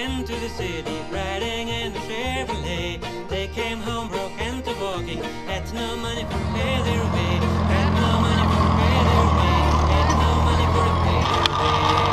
went to the city, riding in the Chevrolet. They came home broke and to walking, had no money for to pay their way, had no money for to pay their way, had no money for to pay their way.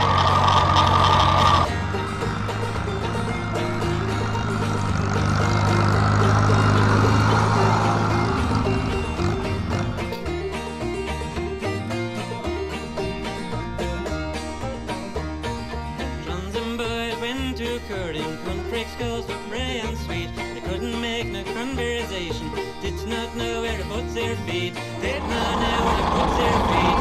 To courting country schools were free and sweet. They couldn't make no conversation, did not know where to put their feet, did not know where to put their feet.